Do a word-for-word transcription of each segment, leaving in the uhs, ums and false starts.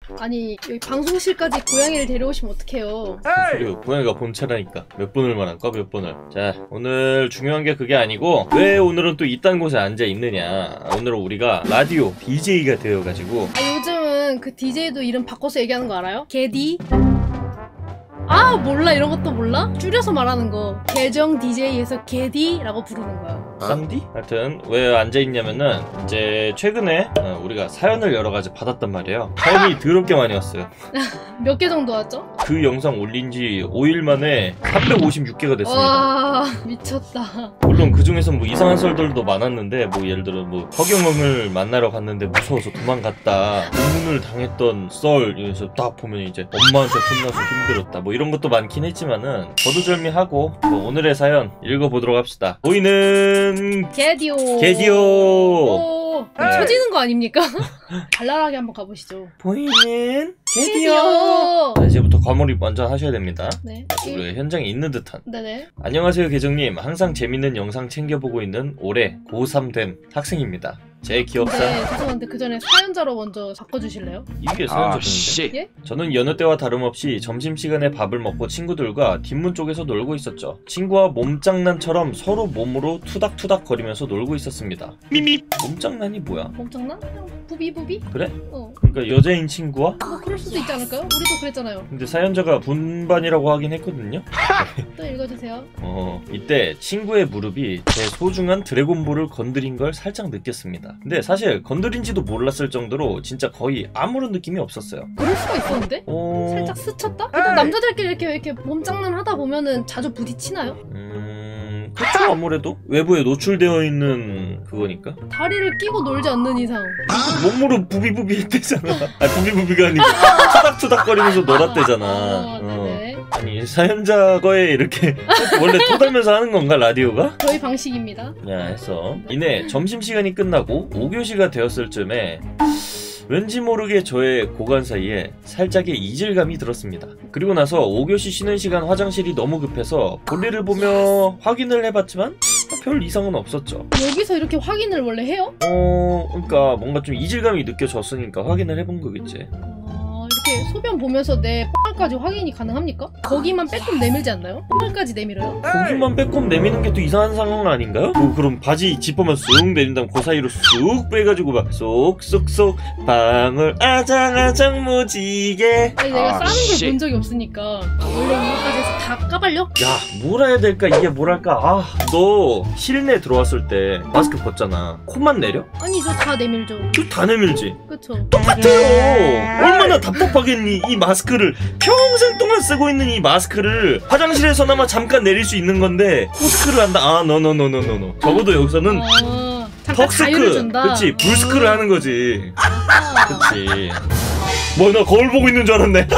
아니 여기 방송실까지 고양이를 데려오시면 어떡해요. 그리고 고양이가 본체라니까 몇 번을 말할까 몇 번을. 자, 오늘 중요한 게 그게 아니고 왜 오늘은 또 이딴 곳에 앉아있느냐. 오늘은 우리가 라디오 디제이가 되어가지고. 아, 요즘은 그 디제이도 이름 바꿔서 얘기하는 거 알아요? 게디? 아 몰라, 이런 것도 몰라? 줄여서 말하는 거. 계정 디제이에서 게디라고 부르는 거야. 쌈디? 하여튼 왜 앉아있냐면은 이제 최근에 우리가 사연을 여러 가지 받았단 말이에요. 사연이 더럽게 많이 왔어요. 몇 개 정도 왔죠? 그 영상 올린 지 오 일 만에 삼백오십육 개가 됐습니다. 와 미쳤다. 물론 그 중에서 뭐 이상한 썰들도 많았는데, 뭐 예를 들어 뭐 허경영을 만나러 갔는데 무서워서 도망갔다, 고문을 당했던 썰, 이래서 딱 보면 이제 엄마한테 혼나서 힘들었다, 뭐 이런 것도 많긴 했지만은 거두절미하고 뭐 오늘의 사연 읽어보도록 합시다. 보이는 게디오. 게디오. 오, 네. 쳐지는 거 아닙니까? 발랄하게 한번 가보시죠. 보이는 게디오. 게디오. 자, 이제부터 과몰입 완전 하셔야 됩니다. 네. 우리 현장에 있는 듯한. 네네. 안녕하세요 계정님. 항상 재밌는 영상 챙겨보고 있는 올해 고삼 된 학생입니다. 제 기억상. 네, 죄송한데 그 전에 사연자로 먼저 바꿔주실래요? 이게 사연자분인데? 예? 저는 여느 때와 다름없이 점심시간에 밥을 먹고 친구들과 뒷문 쪽에서 놀고 있었죠. 친구와 몸장난처럼 서로 몸으로 투닥투닥 거리면서 놀고 있었습니다. 미미. 몸장난이 뭐야? 몸장난? 그냥 부비부비? 그래? 어. 그러니까 여자인 친구와? 뭐 그럴 수도 있지 않을까요? 우리도 그랬잖아요. 근데 사연자가 분반이라고 하긴 했거든요. 또 읽어주세요. 어, 이때 친구의 무릎이 제 소중한 드래곤볼을 건드린 걸 살짝 느꼈습니다. 근데 사실 건드린지도 몰랐을 정도로 진짜 거의 아무런 느낌이 없었어요. 그럴 수가 있었는데? 어... 살짝 스쳤다? 일단 남자들끼리 이렇게 이렇게 몸장난 하다 보면은 자주 부딪히나요? 음... 그쵸, 아무래도 외부에 노출되어 있는 그거니까. 다리를 끼고 놀지 않는 이상. 몸으로 부비부비 했대잖아. 아, 부비부비가 아니고 투닥투닥거리면서 놀았대잖아. 어, 어. 네네. 아니, 사연자 거에 이렇게 원래 토달면서 하는 건가, 라디오가? 저희 방식입니다. 야, 해서 이내 점심시간이 끝나고 오 교시가 되었을 쯤에 왠지 모르게 저의 고관 사이에 살짝의 이질감이 들었습니다. 그리고 나서 오 교시 쉬는 시간 화장실이 너무 급해서 볼일을 보며 확인을 해봤지만 별 이상은 없었죠. 여기서 이렇게 확인을 원래 해요? 어... 그러니까 뭔가 좀 이질감이 느껴졌으니까 확인을 해본 거겠지. 아, 이렇게 소변 보면서 내 뽕알까지 확인이 가능합니까? 거기만 빼꼼 내밀지 않나요? 뽕알까지 내밀어요? 거기만 빼꼼 내미는 게 또 이상한 상황 아닌가요? 뭐 그럼 바지 지퍼만 쑥 내린 다음 그 사이로 쑥 빼가지고 막 쏙쏙쏙 방울 아장아장 무지개. 아니 내가 아, 싸는 걸 씨. 본 적이 없으니까 원래 이거까지 해서 다 까발려? 야, 뭐라 해야 될까? 이게 뭐랄까? 아, 너 실내 들어왔을 때 마스크 벗잖아. 코만 내려? 아니 저 다 내밀죠. 또 다 내밀지? 그쵸? 똑같아요. 얼마나 답답하겠니? 이 마스크를 평생 동안 쓰고 있는 이 마스크를 화장실에서나마 잠깐 내릴 수 있는 건데 포스크를 한다. 아, 노노노노노노. 적어도 여기서는 아, 잠깐 자유를 턱스크, 준다. 그치, 불스크를 하는 거지. 아, 그치. 뭐, 나 거울 보고 있는 줄 알았네.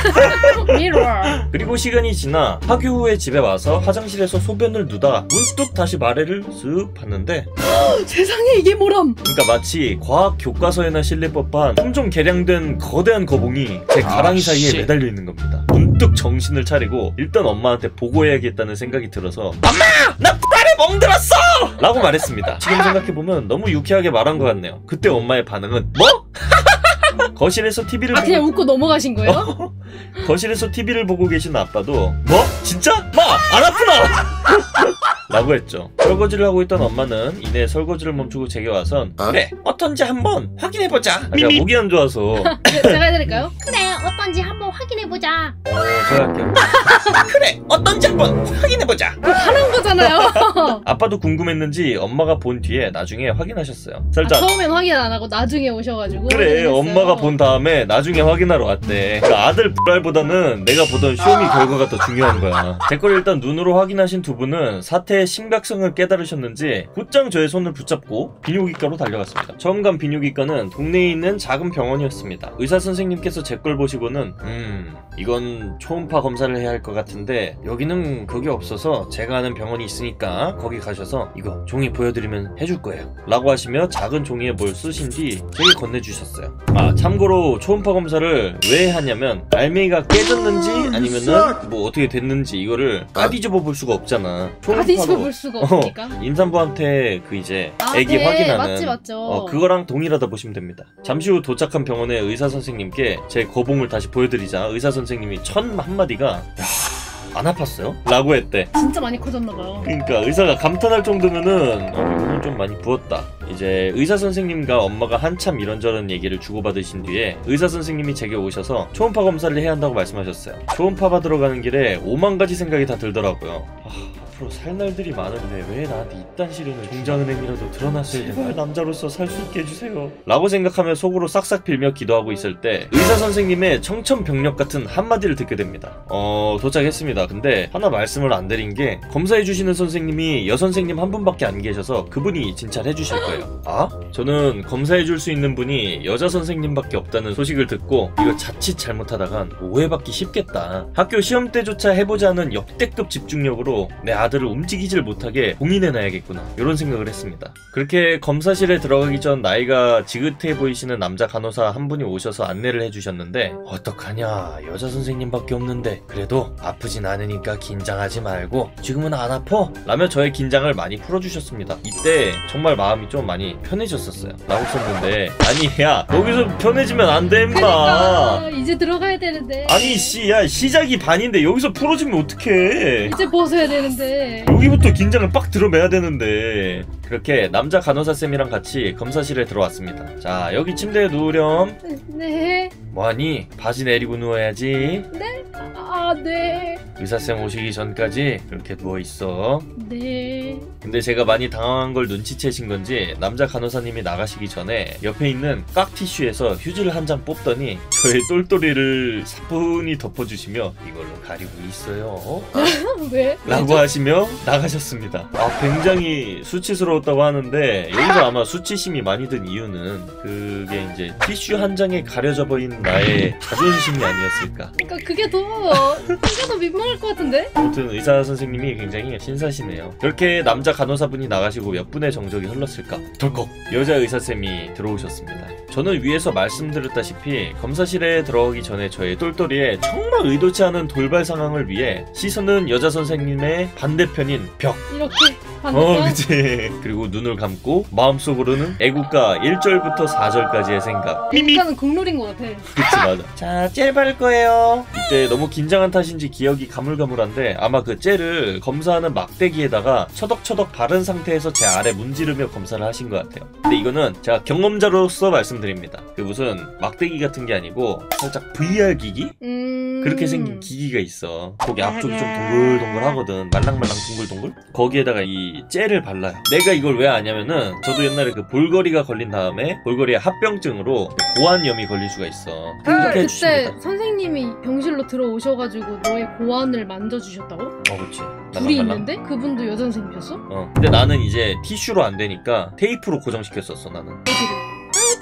미러. 그리고 시간이 지나 학교 후에 집에 와서 화장실에서 소변을 누다 문득 다시 마레를 쓱 봤는데 세상에 이게 뭐람? 그러니까 마치 과학 교과서에나 실릴 법한 품종 개량된 거대한 거봉이 제 가랑이 아, 사이에 씨. 매달려 있는 겁니다. 문득 정신을 차리고 일단 엄마한테 보고해야겠다는 생각이 들어서 엄마! 나 발에 멍들었어! 라고 말했습니다. 지금 생각해보면 너무 유쾌하게 말한 것 같네요. 그때 엄마의 반응은 뭐? 거실에서 티비를 아 보고 그냥 웃고 넘어가신 거예요? 거실에서 티비를 보고 계신 아빠도 뭐? 진짜? 마! 안 아프나? 라고 했죠. 설거지를 하고 있던 엄마는 이내 설거지를 멈추고 제게 와선 그래 어떤지 한번 확인해보자. 아, 제가 목이 안 좋아서 네, 제가 해드릴까요? 그래 어떤지 한번 확인해보자. 어, 제가 할게요. 그래 어떤지 한번 확인해보자. 하는 거잖아요. 아빠도 궁금했는지 엄마가 본 뒤에 나중에 확인하셨어요. 아, 살짝 처음엔 확인 안 하고 나중에 오셔가지고 그래 확인했어요. 엄마가 본 다음에 나중에 확인하러 왔대. 그러니까 아들 불알보다는 내가 보던 쇼미 결과가 더 중요한 거야. 제 걸 일단 눈으로 확인하신 두 분은 사태의 심각성을 깨달으셨는지 곧장 저의 손을 붙잡고 비뇨기과로 달려갔습니다. 처음 간 비뇨기과는 동네에 있는 작은 병원이었습니다. 의사 선생님께서 제 걸 보시고는 음 이건 초음파 검사를 해야 할 것 같은데 여기는 그게 없어서 제가 아는 병원이 있으니까 거기 가 가셔서 이거 종이 보여드리면 해줄 거예요 라고 하시며 작은 종이에 뭘 쓰신 뒤 저에게 건네주셨어요. 아 참고로 초음파 검사를 왜 하냐면 알맹이가 깨졌는지 아니면은 뭐 어떻게 됐는지 이거를 까뒤집어 볼 수가 없잖아. 까뒤집어 볼 수가 없으니까. 어, 임산부한테 그 이제 아, 애기 네, 확인하는 맞지 맞죠. 어, 그거랑 동일하다 보시면 됩니다. 잠시 후 도착한 병원의 의사 선생님께 제 거봉을 다시 보여드리자 의사 선생님이 첫 한마디가 야, 안 아팠어요? 라고 했대. 진짜 많이 커졌나봐요. 그러니까 의사가 감탄할 정도면은 어, 이거는 좀 많이 부었다. 이제 의사 선생님과 엄마가 한참 이런저런 얘기를 주고받으신 뒤에 의사 선생님이 제게 오셔서 초음파 검사를 해야 한다고 말씀하셨어요. 초음파 받으러 가는 길에 오만 가지 생각이 다 들더라고요. 아, 앞으로 살 날들이 많은데 왜 나한테 이딴 시련을 종자은행이라도 드러났어야 되나? 남자로서 살 수 있게 해주세요 라고 생각하며 속으로 싹싹 빌며 기도하고 있을 때 의사 선생님의 청천벽력 같은 한마디를 듣게 됩니다. 어 도착했습니다. 근데 하나 말씀을 안 드린 게 검사해주시는 선생님이 여선생님 한 분밖에 안 계셔서 그분이 진찰해주실 거예요. 아? 저는 검사해줄 수 있는 분이 여자 선생님밖에 없다는 소식을 듣고 이거 자칫 잘못하다간 오해받기 쉽겠다. 학교 시험 때조차 해보자는 역대급 집중력으로 내 아들을 움직이질 못하게 봉인해놔야겠구나 이런 생각을 했습니다. 그렇게 검사실에 들어가기 전 나이가 지긋해 보이시는 남자 간호사 한 분이 오셔서 안내를 해주셨는데 어떡하냐 여자 선생님밖에 없는데 그래도 아프진 않으니까 긴장하지 말고 지금은 안 아파? 라며 저의 긴장을 많이 풀어주셨습니다. 이때 정말 마음이 좀 많이 편해졌었어요. 라고 썼는데 아니 야 여기서 편해지면 안 돼 임마. 그러니까 이제 들어가야 되는데. 아니 씨 야 시작이 반인데 여기서 풀어지면 어떡해. 이제 벗어야 되는데. 여기부터 긴장을 빡 들어매야 되는데. 그렇게 남자 간호사쌤이랑 같이 검사실에 들어왔습니다. 자 여기 침대에 누우렴. 네. 뭐하니? 바지 내리고 누워야지. 네? 아 네. 의사쌤 오시기 전까지 그렇게 누워있어. 네. 근데 제가 많이 당황한 걸 눈치채신 건지 남자 간호사님이 나가시기 전에 옆에 있는 깍티슈에서 휴지를 한 장 뽑더니 저의 똘똘이를 사뿐히 덮어주시며 이걸로 가리고 있어요. 왜? 라고 하시며 나가셨습니다. 아 굉장히 수치스러웠다고 하는데 여기서 아마 수치심이 많이 든 이유는 그게 이제 티슈 한 장에 가려져 버린 나의 자존심이 아니었을까. 그러니까 그게 더 그게 더 민망할 것 같은데? 아무튼 의사 선생님이 굉장히 신사시네요. 그렇게 남자 간호사분이 나가시고 몇 분의 정적이 흘렀을까? 덜컥 여자 의사쌤이 들어오셨습니다. 저는 위에서 말씀드렸다시피 검사실에 들어가기 전에 저의 똘똘이에 정말 의도치 않은 돌발 상황을 위해 시선은 여자 선생님의 반대편인 벽. 이렇게 어 반대편? 그치. 그리고 눈을 감고 마음속으로는 애국가 일 절부터 사 절까지의 생각. 애국가는 국룰인 것 같아. 그치 맞아. 자 젤 바를 거예요. 이때 너무 긴장한 탓인지 기억이 가물가물한데 아마 그 젤을 검사하는 막대기에다가 처덕처덕 바른 상태에서 제 아래 문지르며 검사를 하신 것 같아요. 근데 이거는 제가 경험자로서 말씀드립니다. 그 무슨 막대기 같은 게 아니고 살짝 브이알 기기? 음... 그렇게 생긴 기기가 있어. 거기 앞쪽이 좀 동글동글하거든. 말랑말랑 동글동글? 거기에다가 이 젤을 발라요. 내가 이걸 왜 아냐면은 저도 옛날에 그 볼거리가 걸린 다음에 볼거리에 합병증으로 고환염이 걸릴 수가 있어. 그렇게 그때 해주십니다. 선생님이 병실로 들어오셔가지고 너의 고환을 만져주셨다고? 어 그치. 둘이 말랑말랑. 있는데? 그분도 여자 선생님이셨어? 어. 근데 나는 이제 티슈로 안 되니까 테이프로 고정시켰었어 나는. 어디로?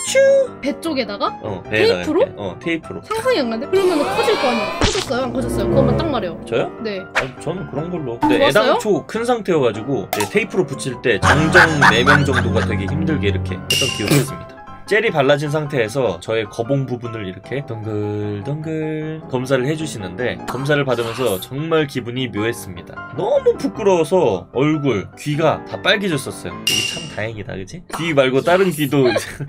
아쭈! 배 쪽에다가? 어. 배에다가 테이프로? 이렇게. 어 테이프로. 상상이 안 가는데? 그러면 커질 거 아니야? 커졌어요? 안 커졌어요? 그것만 딱 말해요. 저요? 네. 아니, 저는 그런 걸로. 근데 좋았어요? 애당초 큰 상태여가지고 네, 테이프로 붙일 때 정정 네 명 정도가 되게 힘들게 이렇게 했던 기억이 있습니다. 젤이 발라진 상태에서 저의 거봉 부분을 이렇게 덩글덩글 검사를 해주시는데 검사를 받으면서 정말 기분이 묘했습니다. 너무 부끄러워서 얼굴, 귀가 다 빨개졌었어요. 이게 참 다행이다 그치? 귀 말고 다른 귀도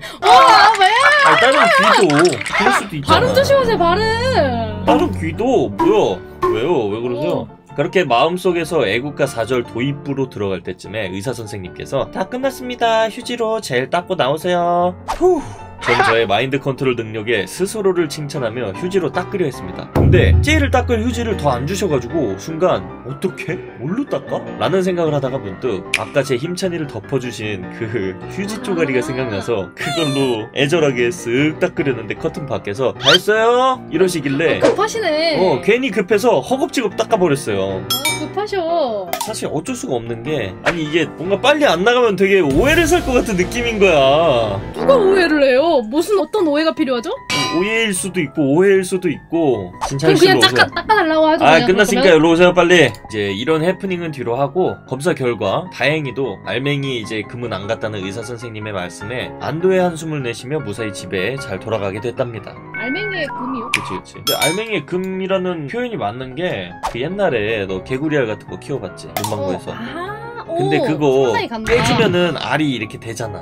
아 왜? 아니 다른 귀도 그럴 수도 있잖아. 발음 조심하세요 발음. 다른 귀도 뭐야? 왜요? 왜 그러세요? 그렇게 마음속에서 애국가 사 절 도입부로 들어갈 때쯤에 의사 선생님께서 다 끝났습니다. 휴지로 젤 닦고 나오세요. 후. 전 저의 마인드 컨트롤 능력에 스스로를 칭찬하며 휴지로 닦으려 했습니다. 근데 젤을 닦을 휴지를 더 안 주셔가지고 순간 어떻게? 뭘로 닦아? 라는 생각을 하다가 문득 아까 제 힘찬이를 덮어주신 그 휴지 쪼가리가 생각나서 그걸로 애절하게 쓱 닦으려는데 커튼 밖에서 다 했어요? 이러시길래 급하시네. 어 괜히 급해서 허겁지겁 닦아버렸어요. 아, 사셔. 사실 어쩔 수가 없는 게 아니 이게 뭔가 빨리 안 나가면 되게 오해를 살 것 같은 느낌인 거야. 누가 오해를 해요? 무슨 어떤 오해가 필요하죠? 오해일 수도 있고 오해일 수도 있고 진짜 그럼 그냥 닦아, 닦아달라고 하죠. 아 그냥 끝났으니까 그러면. 일로 오세요 빨리. 이제 이런 해프닝은 뒤로 하고 검사 결과 다행히도 알맹이 이제 금은 안 갔다는 의사 선생님의 말씀에 안도의 한숨을 내쉬며 무사히 집에 잘 돌아가게 됐답니다. 알맹이의 금이요? 그치 그치. 근데 알맹이의 금이라는 표현이 맞는 게 그 옛날에 너 개구리알 같은 거 키워봤지 문방구에서. 어, 아, 근데 오, 그거 상당히 간다. 깨지면은 알이 이렇게 되잖아.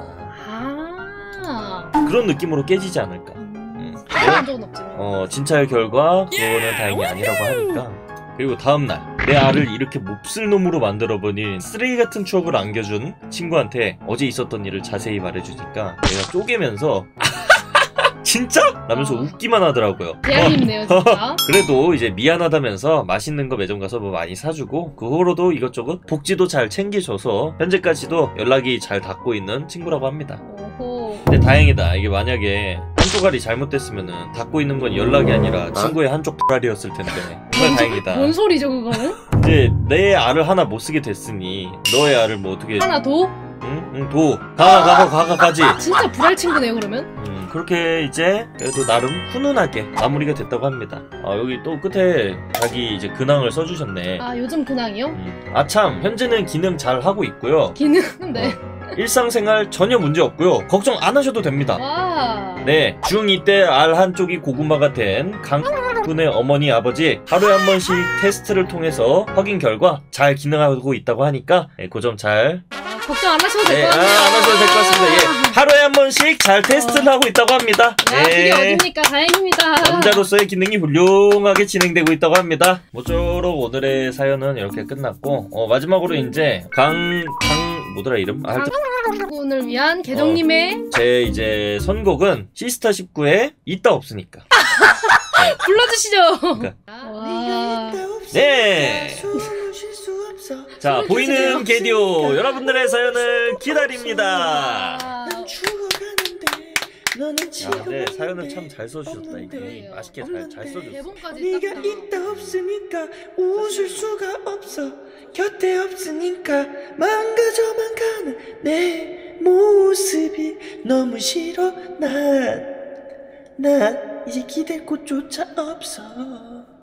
아, 그런 느낌으로 깨지지 않을까. 음, 한 적은 없지만. 어 진찰 결과 그거는 다행히 아니라고 하니까. 그리고 다음날 내 알을 이렇게 몹쓸 놈으로 만들어버린 쓰레기 같은 추억을 안겨준 친구한테 어제 있었던 일을 자세히 말해주니까 내가 쪼개면서 진짜? 라면서 어. 웃기만 하더라고요. 대안입네요 진짜. 그래도 이제 미안하다면서 맛있는 거 매점 가서 뭐 많이 사주고 그 후로도 이것저것 복지도 잘 챙겨줘서 현재까지도 연락이 잘 닿고 있는 친구라고 합니다. 오호. 근데 다행이다. 이게 만약에 한쪽 알이 잘못됐으면은 닿고 있는 건 연락이 아니라 친구의 한쪽 알이었을 텐데 정말 다행이다. 뭔 소리죠 그거는? 이제 내 알을 하나 못 쓰게 됐으니 너의 알을 뭐 어떻게 하나 더? 응? 응, 도 가가 가가 가가 가지. 진짜 불알 친구네요 그러면? 음, 그렇게 이제 그래도 나름 훈훈하게 마무리가 됐다고 합니다. 아, 여기 또 끝에 자기 이제 근황을 써주셨네. 아 요즘 근황이요? 음, 아참 현재는 기능 잘 하고 있고요. 기능? 네. 일상생활 전혀 문제 없고요. 걱정 안 하셔도 됩니다. 와. 네, 중이 때 알 한쪽이 고구마가 된 강분의 어머니 아버지 하루에 한 번씩 테스트를 통해서 확인 결과 잘 기능하고 있다고 하니까 네, 그 점 잘 아, 걱정 안 하셔도 네, 될 아, 것 같아요. 안 하셔도 될 것 같습니다. 예, 하루에 한 번씩 잘 테스트를 하고 있다고 합니다. 야, 그게 어딥니까? 다행입니다. 남자로서의 기능이 훌륭하게 진행되고 있다고 합니다. 모쪼록 오늘의 사연은 이렇게 끝났고 어, 마지막으로 이제 강... 강... 뭐더라 이름? 아, 하여튼 분을 위한 개정님의 제 이제 선곡은 시스타 십구의 있다 없으니까. 불러주시죠. 그러니까. 와. 네. 자, 보이는 해주세요. 게디오 여러분들의 사연을 기다립니다. 아, 야, 근데 사연을 참 잘 써주셨다. 이게 그러게요. 맛있게 잘, 잘 써줬어. 대본까지 네가 딱 있다 없으니까 웃을 수가 없어 곁에 없으니까 망가져만 가는 내 모습이 너무 싫어 난 난 이제 기댈 곳조차 없어